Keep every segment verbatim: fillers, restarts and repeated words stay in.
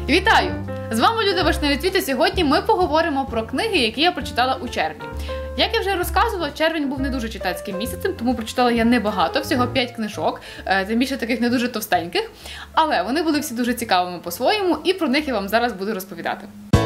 Вітаю! З вами Люда Вишневоцвіт, і сьогодні ми поговоримо про книги, які я прочитала у червні. Як я вже розказувала, червень був не дуже читацьким місяцем, тому прочитала я небагато, всього п'ять книжок, тим більше таких не дуже товстеньких, але вони були всі дуже цікавими по-своєму, і про них я вам зараз буду розповідати.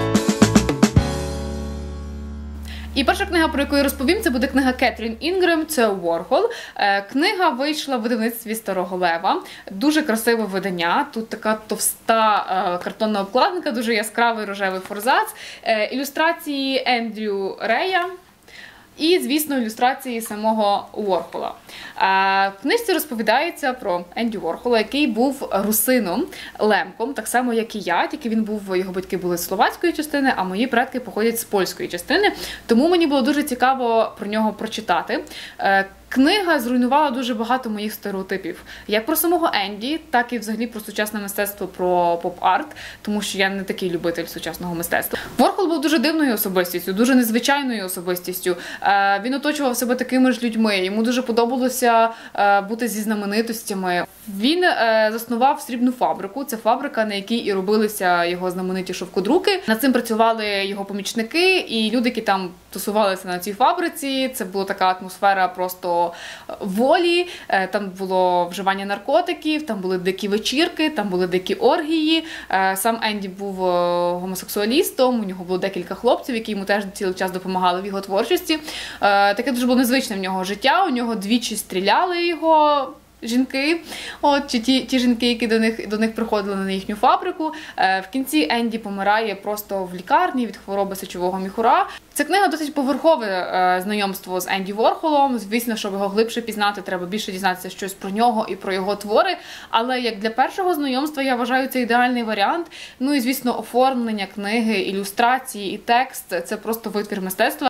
І перша книга, про яку я розповім, це буде книга Кетрін Інгрем, це Ворхол. Книга вийшла в видавництві Старого Лева. Дуже красиве видання. Тут така товста картонна обкладинка, дуже яскравий рожевий форзац, ілюстрації Ендрю Рея. І, звісно, ілюстрації самого Ворхола. В книжці розповідається про Енді Ворхола, який був русином, лемком, так само, як і я, тільки він був, його батьки були з словацької частини, а мої предки походять з польської частини. Тому мені було дуже цікаво про нього прочитати. Книга зруйнувала дуже багато моїх стереотипів. Як про самого Енді, так і взагалі про сучасне мистецтво, про поп-арт, тому що я не такий любитель сучасного мистецтва. Ворхол був дуже дивною особистістю, дуже незвичайною особистістю. Він оточував себе такими ж людьми, йому дуже подобалося бути зі знаменитостями. Він заснував срібну фабрику, це фабрика, на якій і робилися його знамениті шовкодруки. Над цим працювали його помічники і люди, які там тусувалися на цій фабриці. Це була така атмосфера просто волі, там було вживання наркотиків, там були дикі вечірки, там були дикі оргії. Сам Енді був гомосексуалістом, у нього було декілька хлопців, які йому теж цілий час допомагали в його творчості. Таке дуже було незвичне в нього життя, у нього двічі стріляли його жінки, от, чи ті, ті жінки, які до них, до них приходили на їхню фабрику. В кінці Енді помирає просто в лікарні від хвороби сечового міхура. Ця книга досить поверхове е, знайомство з Енді Ворхолом. Звісно, щоб його глибше пізнати, треба більше дізнатися щось про нього і про його твори. Але як для першого знайомства, я вважаю, це ідеальний варіант. Ну і, звісно, оформлення книги, ілюстрації і текст – це просто витвір мистецтва.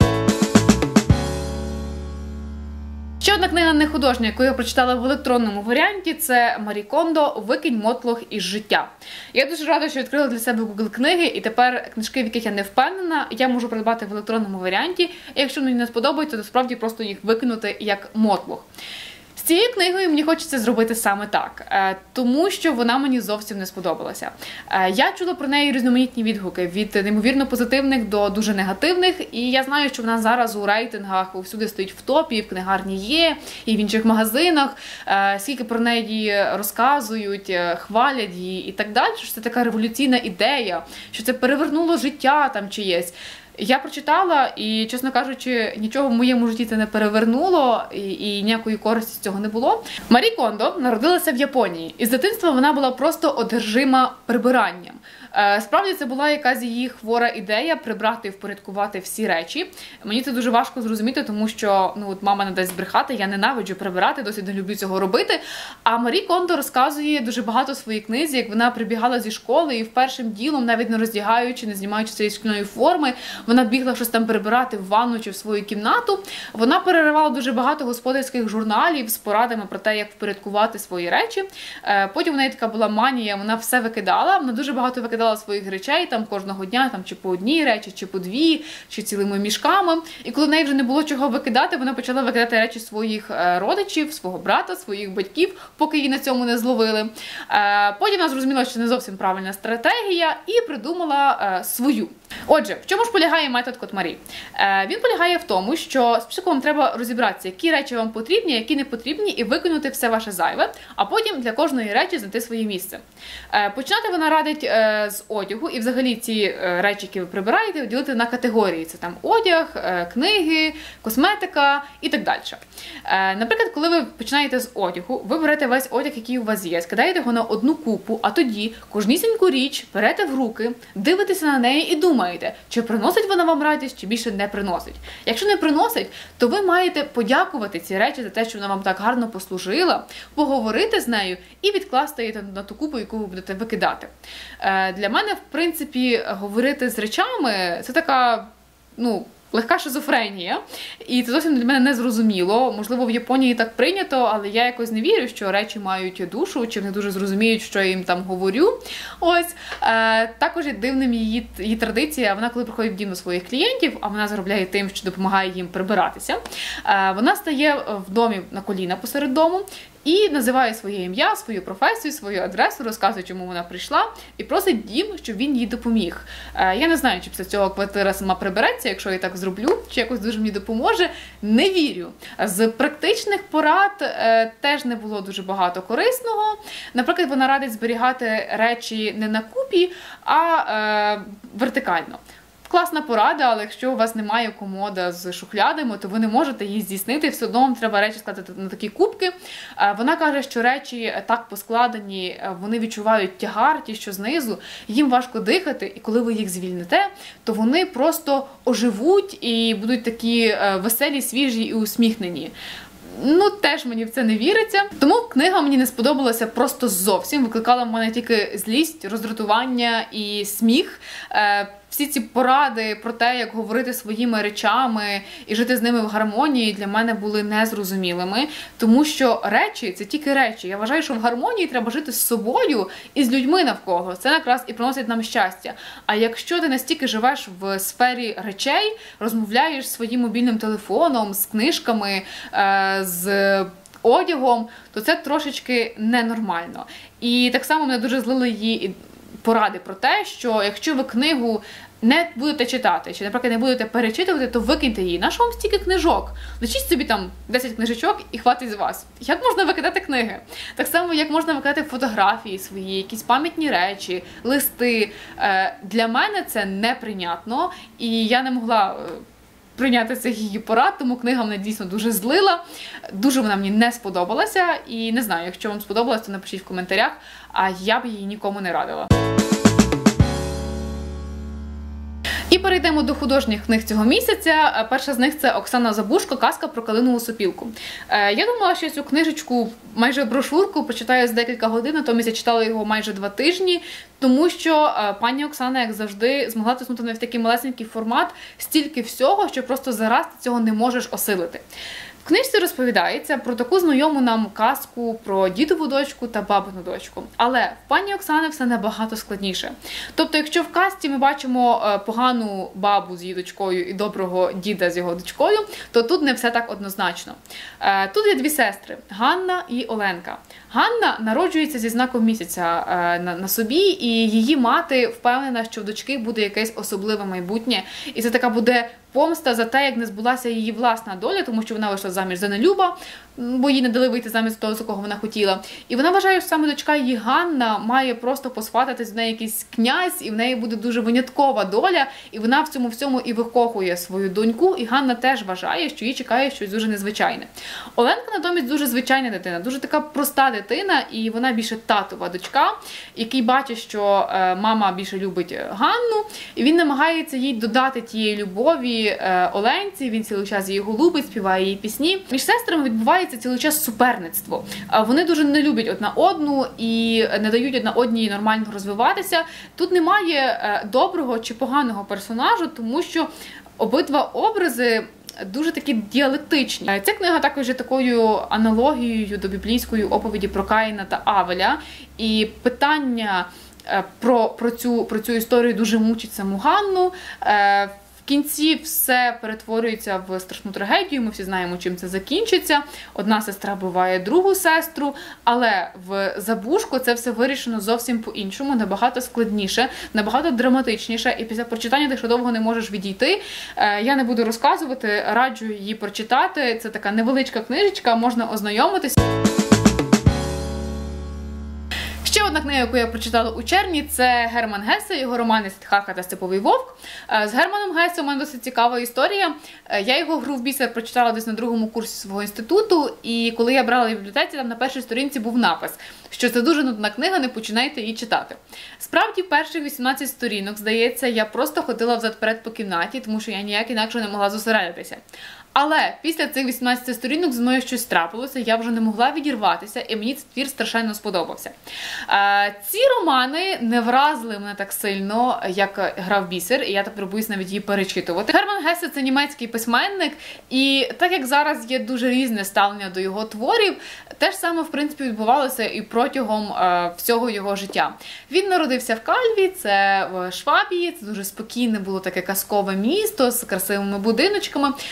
Ще одна книга не художня, яку я прочитала в електронному варіанті, це Марі Кондо «Викинь мотлох із життя». Я дуже рада, що відкрила для себе Google книги, і тепер книжки, в яких я не впевнена, я можу придбати в електронному варіанті. І якщо мені не сподобається, то справді просто їх викинути як мотлох. З цією книгою мені хочеться зробити саме так, тому що вона мені зовсім не сподобалася. Я чула про неї різноманітні відгуки, від неймовірно позитивних до дуже негативних, і я знаю, що вона зараз у рейтингах всюди стоїть в топі, в книгарні є, і в інших магазинах, скільки про неї розказують, хвалять її і так далі, що це така революційна ідея, що це перевернуло життя там чиєсь. Я прочитала і, чесно кажучи, нічого в моєму житті це не перевернуло і, і ніякої користі з цього не було. Марі Кондо народилася в Японії, і з дитинства вона була просто одержима прибиранням. Справді, це була якась її хвора ідея прибрати і впорядкувати всі речі. Мені це дуже важко зрозуміти, тому що ну, от мама не дасть збрехати, я ненавиджу прибирати, досі не люблю цього робити. А Марі Кондо розказує дуже багато в своїй книзі, як вона прибігала зі школи і першим ділом, навіть не роздягаючи, не знімаючи цієї шкільної форми, вона бігла щось там прибирати в ванну чи в свою кімнату. Вона переривала дуже багато господарських журналів з порадами про те, як впорядкувати свої речі. Потім у неї така була манія, вона все викидала, вона дуже багато викидала своїх речей там кожного дня, там чи по одній речі, чи по дві, чи цілими мішками. І коли в неї вже не було чого викидати, вона почала викидати речі своїх родичів, свого брата, своїх батьків, поки її на цьому не зловили. Потім вона зрозуміла, що це не зовсім правильна стратегія, і придумала свою. Отже, в чому ж полягає метод Котмарі? Він полягає в тому, що спочатку вам треба розібратися, які речі вам потрібні, які не потрібні, і викинути все ваше зайве, а потім для кожної речі знайти своє місце. Починати вона радить з одягу, і взагалі ці речі, які ви прибираєте, ділити на категорії. Це там одяг, книги, косметика і так далі. Наприклад, коли ви починаєте з одягу, ви берете весь одяг, який у вас є, скидаєте його на одну купу, а тоді кожнісіньку річ берете в руки, дивитеся на неї і думаєте, чи приносить вона вам радість, чи більше не приносить. Якщо не приносить, то ви маєте подякувати ці речі за те, що вона вам так гарно послужила, поговорити з нею і відкласти її на ту купу, яку ви будете викидати. Для мене, в принципі, говорити з речами – це така, ну, легка шизофренія. І це зовсім для мене не зрозуміло. Можливо, в Японії так прийнято, але я якось не вірю, що речі мають душу, чи вони дуже зрозуміють, що я їм там говорю. Ось. Е, також є дивним її, її традиція. Вона, коли приходить в дім до своїх клієнтів, а вона заробляє тим, що допомагає їм прибиратися, е, вона стає в домі на коліна посеред дому і називає своє ім'я, свою професію, свою адресу, розказує, чому вона прийшла, і просить дім, щоб він їй допоміг. Я не знаю, чи після цього квартира сама прибереться, якщо я так зроблю, чи якось дуже мені допоможе. Не вірю. З практичних порад е, теж не було дуже багато корисного. Наприклад, вона радить зберігати речі не на купі, а е, вертикально. Класна порада, але якщо у вас немає комода з шухлядами, то ви не можете її здійснити, все одно вам треба речі складати на такі кубки. Вона каже, що речі так поскладені, вони відчувають тягар, ті, що знизу, їм важко дихати, і коли ви їх звільните, то вони просто оживуть і будуть такі веселі, свіжі і усміхнені. Ну, теж мені в це не віриться. Тому книга мені не сподобалася просто зовсім. Викликала в мене тільки злість, роздратування і сміх. Всі ці поради про те, як говорити своїми речами і жити з ними в гармонії, для мене були незрозумілими. Тому що речі – це тільки речі. Я вважаю, що в гармонії треба жити з собою і з людьми навколо. Це якраз і приносить нам щастя. А якщо ти настільки живеш в сфері речей, розмовляєш своїм мобільним телефоном, з книжками, з одягом, то це трошечки ненормально. І так само мене дуже злили її поради про те, що якщо ви книгу не будете читати, чи, наприклад, не будете перечитувати, то викиньте її. Нащо вам стільки книжок? Лишіть собі там десять книжечок і хватить з вас. Як можна викидати книги? Так само, як можна викидати фотографії свої, якісь пам'ятні речі, листи. Для мене це неприйнятно, і я не могла прийняти цих її порад, тому книга мене дійсно дуже злила. Дуже вона мені не сподобалася, і не знаю, якщо вам сподобалось, то напишіть в коментарях, а я б її нікому не радила. І перейдемо до художніх книг цього місяця. Перша з них – це Оксана Забужко «Казка про калинову сопілку». Я думала, що цю книжечку, майже брошурку, прочитаю за декілька годин, натомість я читала його майже два тижні, тому що пані Оксана, як завжди, змогла тиснути в такий малесенький формат стільки всього, що просто зараз ти цього не можеш осилити. В книжці розповідається про таку знайому нам казку про дідову дочку та бабину дочку. Але в пані Оксани все набагато складніше. Тобто, якщо в казці ми бачимо погану бабу з її дочкою і доброго діда з його дочкою, то тут не все так однозначно. Тут є дві сестри – Ганна і Оленка. Ганна народжується зі знаком місяця на собі, і її мати впевнена, що в дочки буде якесь особливе майбутнє. І це така буде помста за те, як не збулася її власна доля, тому що вона вийшла заміж за нелюба, бо їй не дали вийти заміж того, за кого вона хотіла. І вона вважає, що саме дочка її Ганна має просто посвататись в неї якийсь князь, і в неї буде дуже виняткова доля, і вона в цьому всьому і викохує свою доньку, і Ганна теж вважає, що їй чекає щось дуже незвичайне. Оленка натомість дуже звичайна дитина, дуже така проста дитина, і вона більше татова дочка, який бачить, що мама більше любить Ганну, і він намагається їй додати тієї любові Оленці, він цілий час її голубить, співає її пісні. Між сестрами відбувається цілий час суперництво. Вони дуже не люблять одна одну і не дають одна одній нормально розвиватися. Тут немає доброго чи поганого персонажу, тому що обидва образи дуже такі діалектичні. Ця книга також є такою аналогією до біблійської оповіді про Каїна та Авеля. І питання про, про, цю, про цю історію дуже мучить саму Ганну. В кінці все перетворюється в страшну трагедію, ми всі знаємо, чим це закінчиться. Одна сестра вбиває другу сестру, але в Забужко це все вирішено зовсім по-іншому, набагато складніше, набагато драматичніше, і після прочитання ти ще довго не можеш відійти. Я не буду розказувати, раджу її прочитати. Це така невеличка книжечка, можна ознайомитися. Ще одна книга, яку я прочитала у червні, це Герман Гессе, його романи «Сиддхартха та Степовий вовк». З Германом Гессе у мене досить цікава історія. Я його «Гру в бісер» прочитала десь на другому курсі свого інституту, і коли я брала її в бібліотеці, там на першій сторінці був напис, що це дуже нудна книга, не починайте її читати. Справді, перших вісімнадцять сторінок, здається, я просто ходила взад-вперед по кімнаті, тому що я ніяк інакше не могла зосередитися. Але після цих вісімнадцяти сторінок зі мною щось трапилося, я вже не могла відірватися, і мені цей твір страшенно сподобався. Ці романи не вразили мене так сильно, як «Гра в бісер», і я тепер боюсь навіть її перечитувати. Герман Гессе – це німецький письменник, і так як зараз є дуже різне ставлення до його творів, те ж саме, в принципі, відбувалося і протягом всього його життя. Він народився в Кальві, це в Швабії, це дуже спокійне було таке казкове місто з красивими будиночками. Його батьки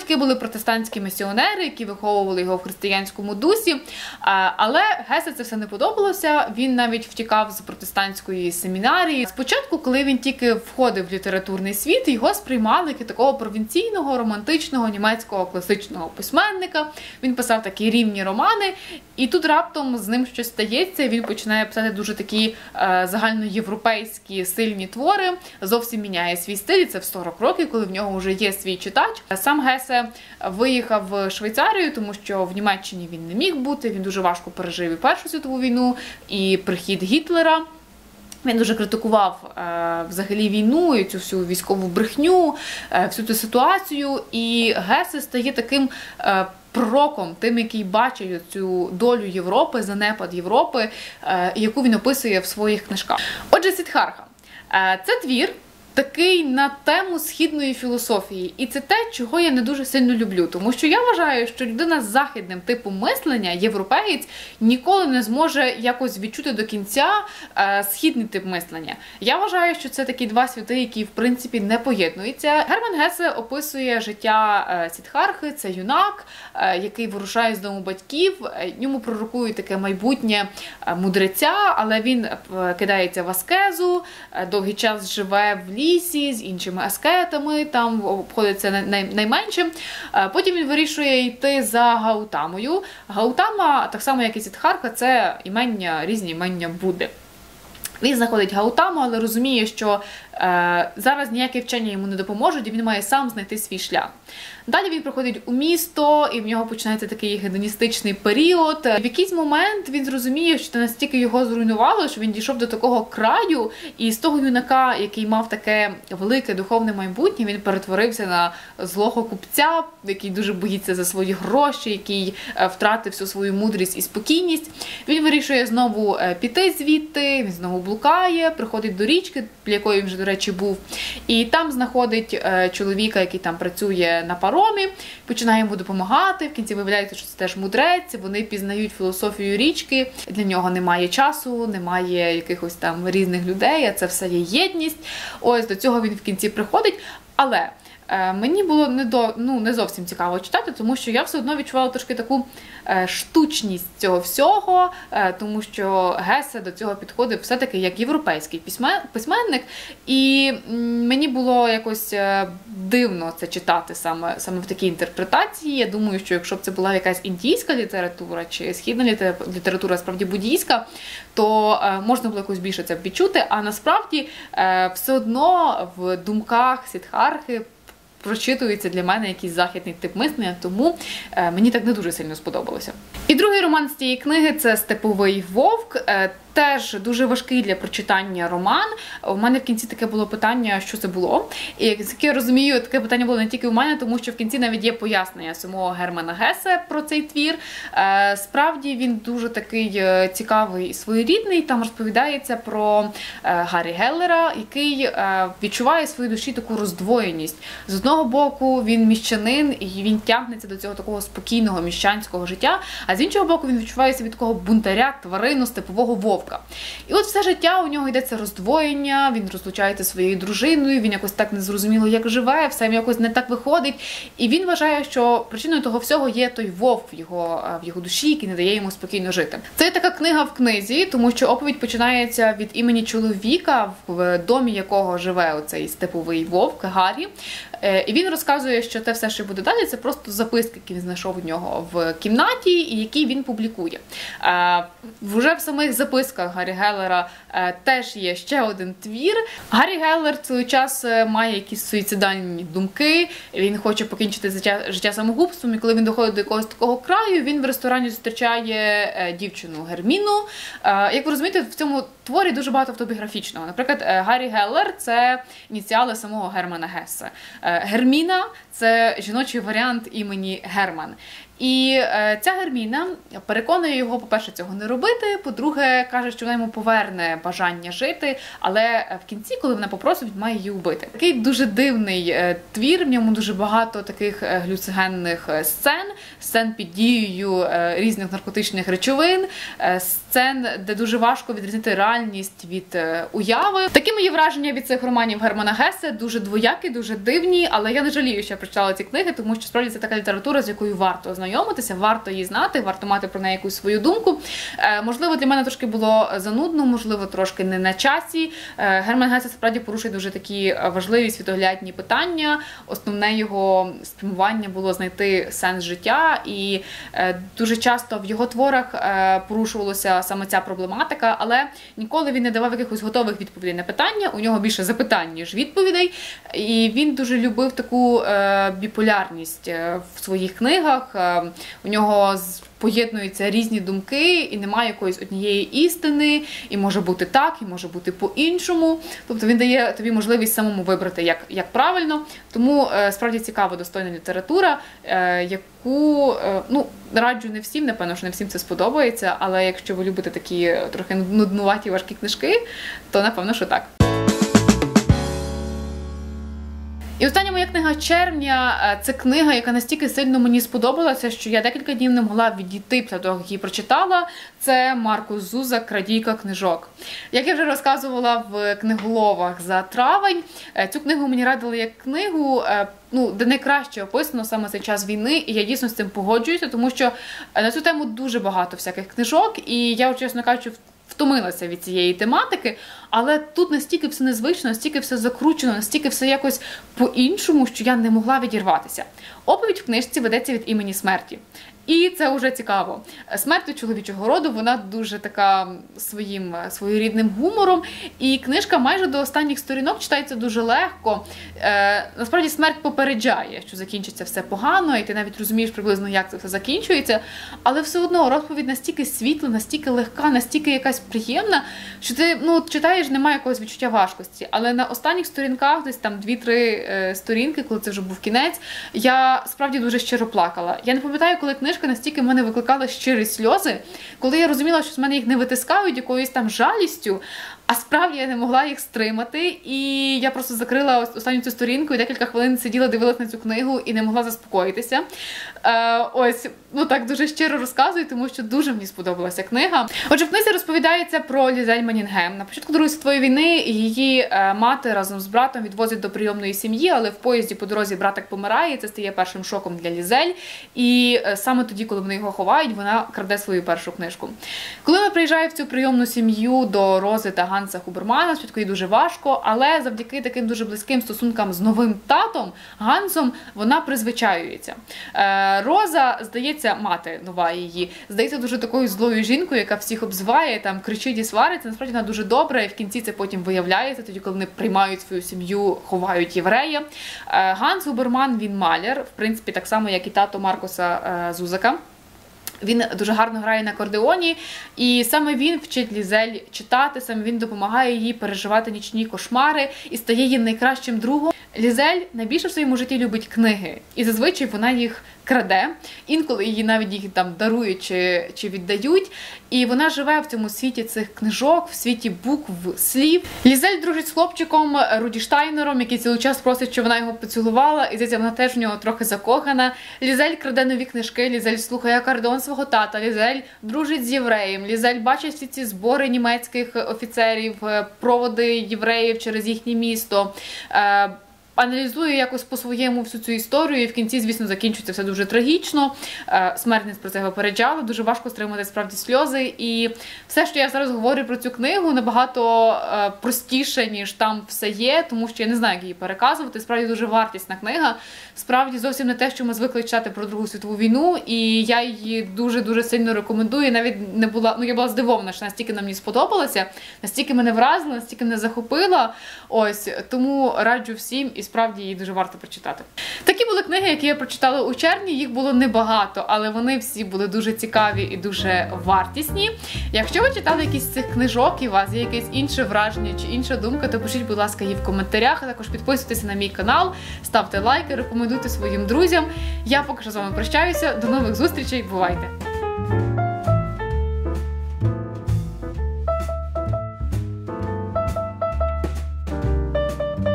батьки були протестантські місіонери, які виховували його в християнському дусі, але Гесе це все не подобалося, він навіть втікав з протестантської семінарії. Спочатку, коли він тільки входив в літературний світ, його сприймали як такого провінційного, романтичного, німецького класичного письменника. Він писав такі рівні романи, і тут раптом з ним щось стається, він починає писати дуже такі е, загальноєвропейські сильні твори, зовсім міняє свій стиль, це в сорок років, коли в нього вже є свій читач. Сам Гесе виїхав в Швейцарію, тому що в Німеччині він не міг бути, він дуже важко пережив і Першу світову війну, і прихід Гітлера. Він дуже критикував е, взагалі війну і цю всю військову брехню, е, всю цю ситуацію, і Гесе стає таким е, пророком, тим, який бачить цю долю Європи, занепад Європи, е, яку він описує в своїх книжках. Отже, Сиддхартха. Е, це твір такий на тему східної філософії. І це те, чого я не дуже сильно люблю. Тому що я вважаю, що людина з західним типом мислення, європеєць, ніколи не зможе якось відчути до кінця е, східний тип мислення. Я вважаю, що це такі два світи, які, в принципі, не поєднуються. Герман Гесе описує життя е, Сиддхартхи, це юнак, е, який вирушає з дому батьків, йому пророкують таке майбутнє е, мудреця, але він е, кидається в аскезу, е, довгий час живе в лісі, з іншими аскетами, там обходиться най найменше. Потім він вирішує йти за Гаутамою. Гаутама, так само як і Сиддхартха, це імення, різні імення Будди. Він знаходить Гаутаму, але розуміє, що е, зараз ніякі вчення йому не допоможуть, і він має сам знайти свій шлях. Далі він приходить у місто, і в нього починається такий гедоністичний період. В якийсь момент він зрозуміє, що це настільки його зруйнувало, що він дійшов до такого краю, і з того юнака, який мав таке велике духовне майбутнє, він перетворився на злого купця, який дуже боїться за свої гроші, який втратив всю свою мудрість і спокійність. Він вирішує знову піти звідти, він знову блукає, приходить до річки, біля якої він вже, до речі, був, і там знаходить чоловіка, який там працює на паромі, починає йому допомагати, в кінці виявляється, що це теж мудрець, вони пізнають філософію річки, для нього немає часу, немає якихось там різних людей, а це все є єдність. Ось до цього він в кінці приходить, але е, мені було не, до, ну, не зовсім цікаво читати, тому що я все одно відчувала трошки таку е, штучність цього всього, е, тому що Гесе до цього підходив все-таки як європейський письмен, письменник, і м, мені було якось е, дивно це читати саме, саме в такій інтерпретації. Я думаю, що якщо б це була якась індійська література чи східна література, справді буддійська, то е, можна було якось більше це відчути, а насправді е, все одно в думках Сиддхартхи прочитується для мене якийсь західний тип мислення, тому е, мені так не дуже сильно сподобалося. І другий роман з цієї книги – це «Степовий вовк». Е, Теж дуже важкий для прочитання роман. У мене в кінці таке було питання, що це було. І, як я розумію, таке питання було не тільки у мене, тому що в кінці навіть є пояснення самого Германа Гесе про цей твір. Е, справді він дуже такий цікавий і своєрідний. Там розповідається про е, Гаррі Геллера, який е, відчуває в своїй душі таку роздвоєність. З одного боку він міщанин, і він тягнеться до цього такого спокійного міщанського життя, а з іншого боку він відчуває себе такого бунтаря, тварину, степового вовка. І от все життя у нього йдеться роздвоєння, він розлучається зі своєю дружиною, він якось так незрозуміло як живе, все якось не так виходить. І він вважає, що причиною того всього є той вовк в його, в його душі, який не дає йому спокійно жити. Це така книга в книзі, тому що оповідь починається від імені чоловіка, в домі якого живе оцей степовий вовк Гаррі. І він розказує, що те все, що буде далі, це просто записки, які він знайшов у нього в кімнаті і які він публікує. Вже в самих записках Гаррі Геллера теж є ще один твір. Гаррі Геллер цей час має якісь суїцидальні думки, він хоче покінчити життя, життя самогубством, і коли він доходить до якогось такого краю, він в ресторані зустрічає дівчину Герміну. Як ви розумієте, в цьому творі дуже багато автобіографічного. Наприклад, Гаррі Геллер – це ініціали самого Германа Гессе. Герміна – це жіночий варіант імені Герман. І е, ця Герміна переконує його, по-перше, цього не робити, по-друге, каже, що вона йому поверне бажання жити, але в кінці, коли вона попросить, він має її вбити. Такий дуже дивний е, твір, в ньому дуже багато таких е, глюцигенних сцен, сцен під дією е, різних наркотичних речовин, е, сцен, де дуже важко відрізнити реальність від е, уяви. Такі мої враження від цих романів Германа Гессе, дуже двоякі, дуже дивні, але я не жалію, що я прочитала ці книги, тому що справді це така література, з якою варто ознайомитися, варто її знати, варто мати про неї якусь свою думку. Можливо, для мене трошки було занудно, можливо, трошки не на часі. Герман Гесе справді порушує дуже такі важливі світоглядні питання. Основне його спрямування було знайти сенс життя, і дуже часто в його творах порушувалася саме ця проблематика, але ніколи він не давав якихось готових відповідей на питання, у нього більше запитань, ніж відповідей, і він дуже любив таку біполярність в своїх книгах. У нього поєднуються різні думки, і немає якоїсь однієї істини, і може бути так, і може бути по-іншому. Тобто він дає тобі можливість самому вибрати, як, як правильно. Тому е, справді цікава, достойна література, е, яку, е, ну, раджу не всім, напевно, що не всім це сподобається, але якщо ви любите такі трохи нуднуваті, важкі книжки, то напевно, що так. І остання моя книга червня – це книга, яка настільки сильно мені сподобалася, що я декілька днів не могла відійти після того, як її прочитала. Це Маркус Зузак «Крадійка книжок». Як я вже розказувала в книголовах за травень, цю книгу мені радили як книгу, ну, де найкраще описано саме цей час війни, і я дійсно з цим погоджуюся, тому що на цю тему дуже багато всяких книжок, і я, чесно кажучи, втомилася від цієї тематики, але тут настільки все незвично, настільки все закручено, настільки все якось по-іншому, що я не могла відірватися. Оповідь в книжці ведеться від імені смерті. І це вже цікаво. Смерть чоловічого роду, вона дуже така своїм своєрідним гумором. І книжка майже до останніх сторінок читається дуже легко. Е, насправді смерть попереджає, що закінчиться все погано, і ти навіть розумієш приблизно, як це все закінчується. Але все одно розповідь настільки світла, настільки легка, настільки якась приємна, що ти, ну, читаєш, немає якогось відчуття важкості. Але на останніх сторінках, десь там дві-три е, сторінки, коли це вже був кінець, я справді дуже щиро плакала. Я не пам'ятаю, коли книжка настільки в мене викликала щирі сльози, коли я розуміла, що з мене їх не витискають якоюсь там жалістю, а справді я не могла їх стримати, і я просто закрила останню цю сторінку і декілька хвилин сиділа, дивилась на цю книгу і не могла заспокоїтися. Е, ось, ну так дуже щиро розказую, тому що дуже мені сподобалася книга. Отже, в книзі розповідається про Лізель Манінгем. На початку Другої світової війни її е, мати разом з братом відвозять до прийомної сім'ї, але в поїзді по дорозі братик помирає, і це стає першим шоком для Лізель. І е, саме тоді, коли вони його ховають, вона краде свою першу книжку. Коли вона приїжджає в цю прийомну сім'ю до Рози та Ганса Хубермана, спочатку їй дуже важко, але завдяки таким дуже близьким стосункам з новим татом, Гансом, вона призвичаюється. Е, Роза, здається, мати нова її, здається дуже такою злою жінкою, яка всіх обзиває, там кричить і свариться. Насправді вона дуже добра, і в кінці це потім виявляється, тоді, коли вони приймають свою сім'ю, ховають єврея. Е, Ганс Губерман, він маляр, в принципі, так само, як і тато Маркуса е, Зузака. Він дуже гарно грає на акордеоні, і саме він вчить Лізель читати, саме він допомагає їй переживати нічні кошмари і стає її найкращим другом. Лізель найбільше в своєму житті любить книги, і зазвичай вона їх краде, інколи її навіть їх там дарують чи, чи віддають, і вона живе в цьому світі цих книжок, в світі букв, слів. Лізель дружить з хлопчиком Руді Штайнером, який цілий час просить, щоб вона його поцілувала, і здається, вона теж в нього трохи закохана. Лізель краде нові книжки, Лізель слухає акордеон свого тата, Лізель дружить з євреєм, Лізель бачить всі ці збори німецьких офіцерів, проводи євреїв через їхнє місто, аналізує якось по-своєму всю цю історію, і в кінці, звісно, закінчується все дуже трагічно. Смертність про це попереджала, дуже важко стримати справді сльози. І все, що я зараз говорю про цю книгу, набагато простіше, ніж там все є, тому що я не знаю, як її переказувати. Справді дуже вартісна книга. Справді зовсім не те, що ми звикли читати про Другу світову війну, і я її дуже-дуже сильно рекомендую. Навіть не була, ну я була здивована, що настільки вона мені сподобалася, настільки мене вразила, настільки мене захопила. Ось, тому раджу всім, і справді її дуже варто прочитати. Такі були книги, які я прочитала у червні, їх було небагато, але вони всі були дуже цікаві і дуже вартісні. Якщо ви читали якісь з цих книжок і у вас є якесь інше враження чи інша думка, то пишіть, будь ласка, її в коментарях, а також підписуйтесь на мій канал, ставте лайки, рекомендуйте своїм друзям. Я поки що з вами прощаюся, до нових зустрічей, бувайте!